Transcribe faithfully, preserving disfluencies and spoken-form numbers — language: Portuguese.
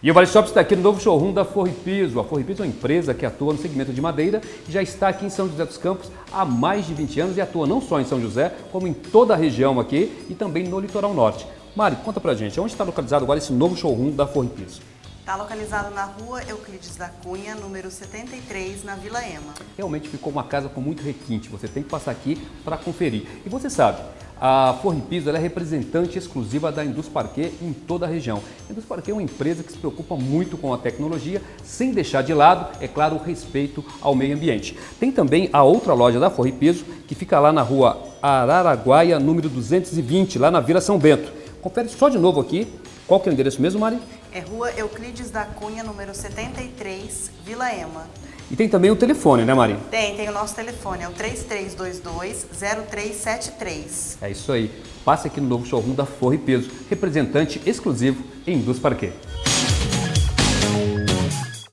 E o Vale Shop está aqui no novo showroom da Forro e Piso. A Forro e Piso é uma empresa que atua no segmento de madeira e já está aqui em São José dos Campos há mais de vinte anos e atua não só em São José, como em toda a região aqui e também no litoral norte. Mari, conta pra gente, onde está localizado agora esse novo showroom da Forro e Piso? Está localizado na rua Euclides da Cunha, número setenta e três, na Vila Ema. Realmente ficou uma casa com muito requinte, você tem que passar aqui para conferir. E você sabe, a Forro e Piso ela é representante exclusiva da Indusparquet em toda a região. A Indusparquet é uma empresa que se preocupa muito com a tecnologia, sem deixar de lado, é claro, o respeito ao meio ambiente. Tem também a outra loja da Forro e Piso, que fica lá na rua Araraguaia, número duzentos e vinte, lá na Vila São Bento. Confere só de novo aqui, qual que é o endereço mesmo, Mari? É rua Euclides da Cunha, número setenta e três, Vila Ema. E tem também o telefone, né, Mari? Tem, tem o nosso telefone, é o três três dois dois, zero três sete três. É isso aí. Passe aqui no novo showroom da Forro e Piso, representante exclusivo em Indusparquet.